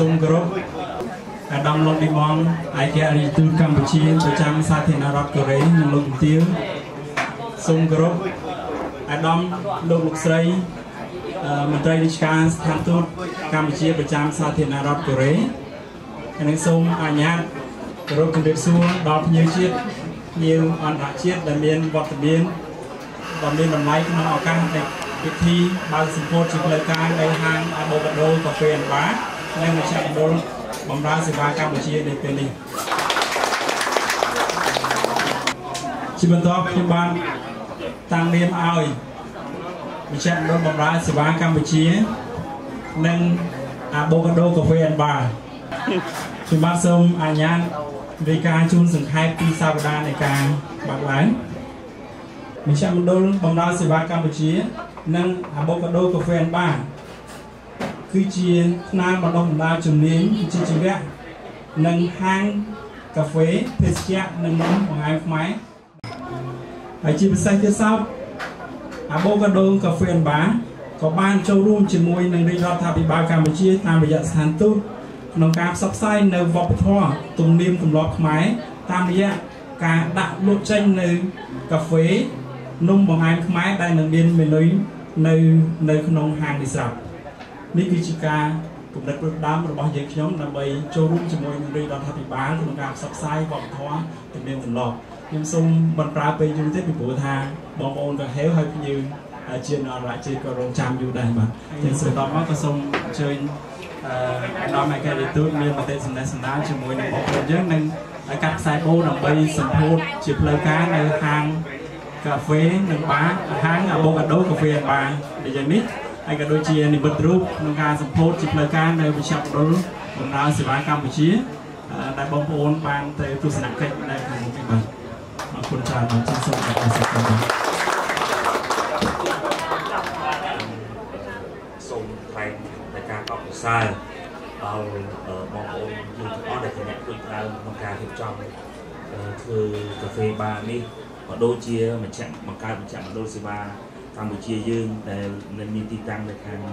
សូមគោរពអាដាមលោកឌីម៉ងឯកអរិយទូតកម្ពុជាប្រចាំសាធារណរដ្ឋកូរ៉េនិងលោកជំទាវសូមគោរពអាដាមលោកស្រីមន្ត្រីរាជការស្ថានទូតកម្ពុជាប្រចាំសាធារណរដ្ឋកូរ៉េហើយនឹងសូមអនុញ្ញាតគោរពជម្រាបសួរដល់ភ្ញៀវជាតិភ្ញៀវអន្តរជាតិដែលមានវត្តមានដ៏មានតម្លៃក្នុងឱកាសនៃពិធីបើកសម្ពោធជាផ្លូវការនៅហាងអាបូកាដូកាហ្វេអានបានិងមជ្ឈមណ្ឌលបម្រើសេវាកម្ពុជានៅពេលនេះជាបន្តខ្ញុំបានតាំងនាមឲ្យមជ្ឈមណ្ឌលបម្រើសេវាកម្ពុជានិងអាបូកាដូកាហ្វេអានបាខ្ញុំបាទសូមអនុញ្ញាតរាយការណ៍ជូនសង្ខេបពីសវតានៃការបើកឡើងមជ្ឈមណ្ឌលបម្រើសេវាកម្ពុជានិងអាបូកាដូកាហ្វេអានបាគឺជាផ្នែកបណ្ដុះបណ្ដាលជំនាញវិជ្ជាជីវៈនិងហាងកាហ្វេភេសជ្ជៈនិងនំបង្អែមខ្មែរហើយជាពិសេសទៀតសោតអាបូកាដូកាហ្វេអានបាក៏បានចូលរួមជាមួយនឹងរាជរដ្ឋាភិបាលកម្ពុជាតាមរយៈស្ថានទូតក្នុងការផ្សព្វផ្សាយនៅវប្បធម៌ទំនៀមទម្លាប់ខ្មែរតាមរយៈការដាក់លក់ចេញនៅកាហ្វេនំបង្អែមខ្មែរដែលនឹងមានមេនុយនៅក្នុងហាងនេះស្រាប់នេះគឺជាការគំនិតផ្ដួចផ្ដើមរបស់យើងខ្ញុំដើម្បីចូលរួមជាមួយនឹងរាជរដ្ឋាភិបាលក្នុងការផ្សព្វផ្សាយវប្បធម៌ទំនៀមទម្លាប់ខ្ញុំសូមបន្តប្រើពេលយូរទេពីព្រោះថាបងប្អូនក៏ហេវហើយភ្ញៀវជាអន្តរជាតិក៏រងចាំយូរដែរបាទជាស្របមកក៏សូមអញ្ជើញអាដាមឯករាជ្យទូតមានមតិសំណេះសំណាលជាមួយនឹងបងប្អូនយើងនិងកាត់ខ្សែបូដើម្បីសម្ពោធជាផ្លូវការនៅហាងកាហ្វេនិងបារហាងអាបូកាដូកាហ្វេបារដូចយ៉ាងនេះហើយក៏ដូចជានិមិត្តរូបក្នុងការសម្ពោធជាផ្លូវការនៅវិជ្ជាមណ្ឌលបម្រើសេវាកម្ពុជាដែលបងប្អូនបានទៅទស្សនកិច្ចនៅក្នុងនេះបាទអរគុណច្រើនបាទសូមអរគុណសូមថ្លែងនៃការកោតសរសើរដល់បងប្អូនយើងទាំងអស់ដែលអ្នកជួយដើមក្នុងការរៀបចំធ្វើកាហ្វេបារនេះក៏ដូចជាបង្កើតមជ្ឈមណ្ឌលសេវាកម្ពុជាយើងដែលមានទីតាំងនៅខាង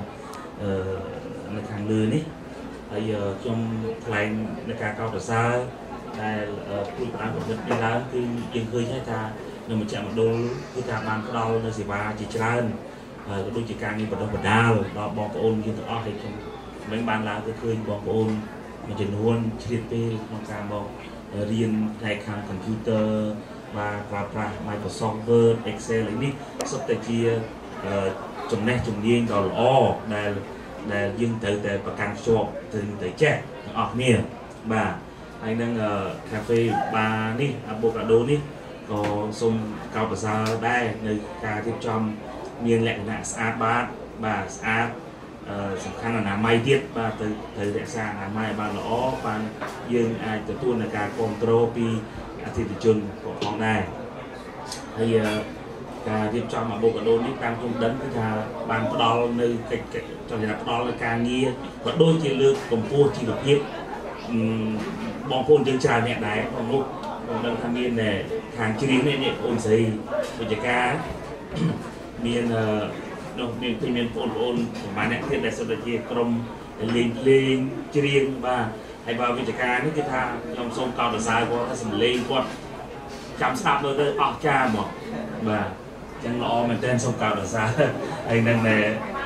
លើនេះហើយខ្ញុំថ្លែងในការកោតសរសើរដែលជួយផ្ដល់កម្រិតនេះឡើងគឺយើងឃើញហើយថានៅមជ្ឈមណ្ឌលគឺថាបានផ្ដល់នៅសេវាជាច្រើនហើយក៏ដូចជាការងារបណ្ដុះបណ្ដាលដល់បងប្អូនយើងទាំងអស់ហើយខ្ញុំមិនបានឡើងទៅឃើញបងប្អូនមួយចំនួនជ្រាបពេលក្នុងការមករៀនផ្នែកខាង computer បាទប្រើប្រាស់ Microsoft Word Excel នេះសុទ្ធតែជាចំណេះជំនាញដ៏ល្អដែលយើងត្រូវតែប្រកាន់ខ្ជាប់ទៅចេះទាំងអស់គ្នាបាទហើយនឹងកាហ្វេបារនេះអាបូកាដូនេះក៏សូមកោតសរសើរដែរនៅការរៀបចំមានលក្ខណៈស្អាតបាទស្អាតសំខាន់អនាម័យទៀតបាទត្រូវរក្សាអនាម័យឲ្យបានល្អបានយើងអាចទទួលនឹងការគ្រប់គ្រងពីអតិថិជនផងដែរហើយការរៀបចំអាបូកាដូនេះតាមខ្ញុំដឹងគឺថាបានផ្ដល់នៅកិច្ចចលនាផ្ដល់នៅការងារក៏ដូចជាលើកកម្ពស់ជីវភាពបងប្អូនយើងច្រើនអ្នកដែរក្នុងនោះខ្ញុំដឹងថាមានខាងជ្រៀងនេះអូនស្រីវិជ្ជការមាននោះមានបងប្អូនប្រហែលអ្នកទៀតដែលសុទ្ធតែជាក្រុមលេងច្រៀងបាទហើយបើវិជ្ជការនេះគឺថាខ្ញុំសូមកោតសរសើរគាត់ថាសំឡេងគាត់ចាំស្ដាប់ទៅអស្ចារ្យហ្មងបាទអញ្ចឹងល្អមែនទែនសូមកោតសរសើរហើយនឹងនិ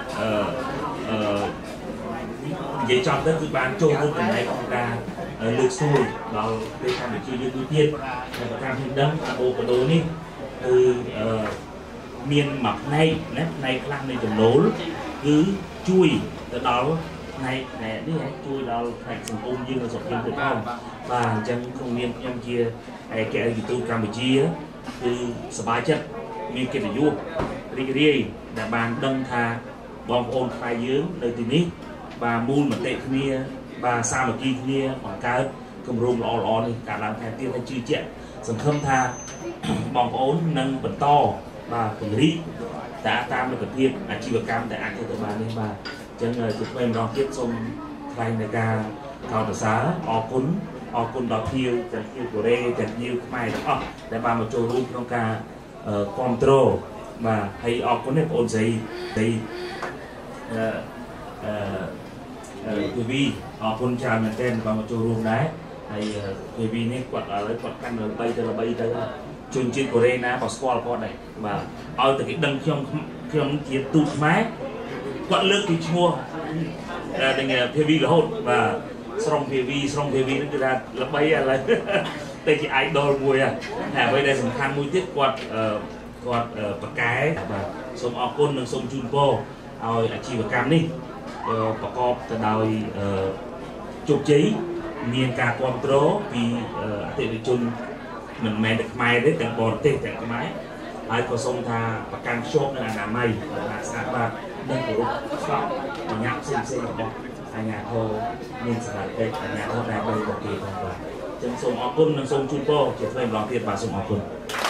យាយចំទៅគឺបានចូលរួមចំណែកក្នុងការលើកស្ទួយដល់ប្រទេសកម្ពុជាយើងទៀតហើយប្រការខ្ញុំដឹងអាបូកាដូនេះគឺមានមួយផ្នែកណាផ្នែកខ្លះនៃចំណូលគឺជួយទៅដល់ផ្នែកនេះជួយដល់ផ្នែកសង្គមយើងនៅស្រុកយើងទៅផងបាទអញ្ចឹងក្នុងនាមខ្ញុំជាឯកអរិយទូតកម្ពុជាគឺសប្បាយចិត្តមានកិត្តិយសរីករាយដែលបានដឹងថាបងប្អូនខ្មែរយើងនៅទីនេះបាទមូលមតិគ្នាបាទសាមគ្គីគ្នាបង្កើតគម្រោងល្អៗនេះកើតឡើងថែមទៀតហើយជឿជាក់សង្ឃឹមថាបងប្អូននឹងបន្តបាទពង្រីកតាមលទ្ធភាពអាជីវកម្មដែលអាចធ្វើទៅបាននេះបាទអញ្ចឹងជាថ្មីម្ដងទៀតសូមថ្លែងនៃការកោតសរសើរអរគុណដល់ភ្ញៀវទាំងភ្ញៀវកូរ៉េទាំងភ្ញៀវខ្មែរទាំងអស់ដែលបានមកចូលរួមក្នុងការគ្រប់គ្រងបាទហើយអរគុណបងប្អូនស្រីพีวีคนชาวมันเต้นบางจูรุงได้ไอ้พีวีนี่กดอะไรกดกันเลยไปจุนจีนโคเรนะพอสปอร์ตพอได้มาเอาแต่cái đằng trong chia tụt máy quặn lướt thì chua đằngพีวีlà hốt và xongพีวีnó ra là bay là đây thì idol mùi bây đây สำคัญมวยទៀតគាត់បកកែបាទសូមអរគុណនិងសូមជូនពរឲ្យអាជីវកម្មនេះប្រកបទៅដោយជោគជ័យមានការគ្រប់គ្រងពីអតិថិជនមិនមែនតែខ្មែរទេទាំងបរទេសទាំងខ្មែរហើយក៏សូមថាប្រកាន់ខ្ជាប់នៅអនាម័យស្អាតបាតនិងគោរពស្ដាប់បញ្ញត្តិផ្សេងៗរបស់អាជ្ញាធរមានសមត្ថកិច្ចអាជ្ញាធរដែលបីរបស់គេផងបាទចឹងសូមអរគុណនិងសូមជូនពរជាថ្មីម្ដងទៀតបាទសូមអរគុណ